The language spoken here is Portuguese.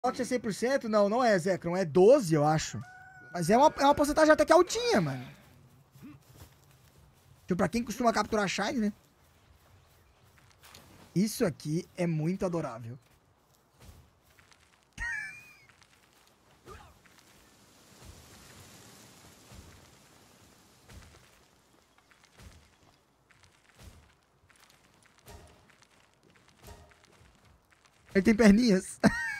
Sorte é 100%? Não, não é, Zekron. É 12, eu acho. Mas é uma porcentagem até que altinha, mano. Tipo, pra quem costuma capturar Shine, né? Isso aqui é muito adorável. Ele tem perninhas.